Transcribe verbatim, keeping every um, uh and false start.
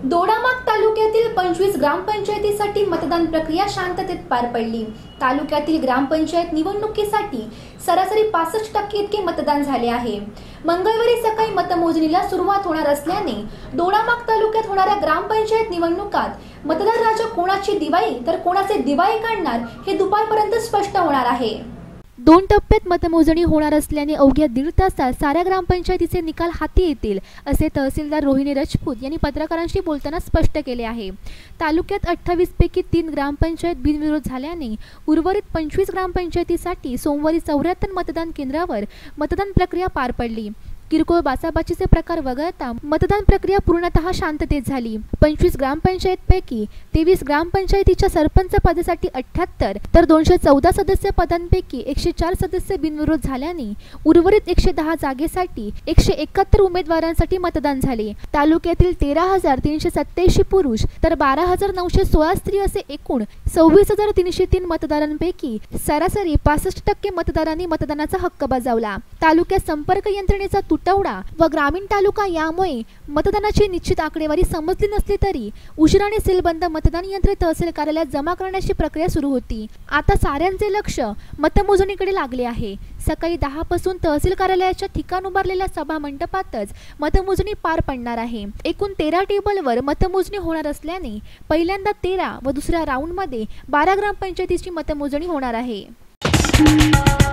दोडामार्ग तालुक्यातील पंचवीस ग्रामपंचायतीसाठी मतदान प्रक्रिया शांततेत पार पडली। तालुक्यातील ग्रामपंचायत निवडणुकीसाठी सरासरी पासष्ट टक्के इतके मतदान झाले आहे। मंगळवारी सकाळी मतमोजणीला सुरुवात होणार असल्याने दोडामार्ग तालुक्यात होणाऱ्या ग्रामपंचायत निवडणुकात मतदार राजा कोणाची दिवाळी तर कोणाचे दिवाळी काढणार हे दुपारपर्यंत स्पष्ट होणार आहे। दोन टप्प्यात मतमोजणी होणार असल्याने अवघ्या दीड तासात साऱ्या ग्रामपंचायतीचे निकाल हाती येतील असे तहसीलदार रोहिणी राजपूत यांनी पत्रकारांशी बोलताना स्पष्ट केले आहे। तालुक्यात अठ्ठावीस पैकी तीन ग्रामपंचायत बिनविरोध झाल्याने उर्वरित पंचवीस ग्रामपंचायतीसाठी सोमवारी चौऱ्याहत्तर मतदान केंद्रावर मतदान प्रक्रिया पार पडली। किरकोळ बाचाबाचीचे प्रकार वगळता मतदान प्रक्रिया पूर्णतः शांततेत झाली। पंचवीस ग्रामपंचायतपैकी तेवीस ग्रामपंचायतीच्या सरपंच पदासाठी अठ्ठ्याहत्तर तर दोनशे चौदा सदस्य पदांपैकी एकशे चार सदस्य बिनविरोध झाल्याने उर्वरित एकशे दहा जागेसाठी एकशे एकाहत्तर उमेदवारांसाठी मतदान झाले। तालुक्यातील तेरा हजार तीनशे सत्याऐंशी पुरुष तर बारा हजार नऊशे सोळा स्त्री असे एकूण सव्वीस हजार तीनशे तीन मतदारांपैकी सरासरी पासष्ट टक्के मतदारांनी मतदानाचा हक्क बजावला। तालुक्यात संपर्क यंत्रणेचा तुटवडा व ग्रामीण तालुका यामुळे मतदानाची निश्चित आकडेवारी समजली नसली तरी उशिराने सीलबंद मतदान यंत्रे तहसील कार्यालयात जमा करण्याची प्रक्रिया सुरू होती। आता साऱ्यांचे लक्ष मतमोजणीकडे लागले आहे। सकाळी दहा पासून तहसील कार्यालयाच्या ठिकाण उभारलेल्या सभा मंडपातच मतमोजणी पार पडणार आहे। एकूण तेरा टेबलवर मतमोजणी होणार असल्याने पहिल्यांदा तेरा व दुसऱ्या राऊंडमध्ये बारा ग्रामपंचायतीची मतमोजणी होणार आहे।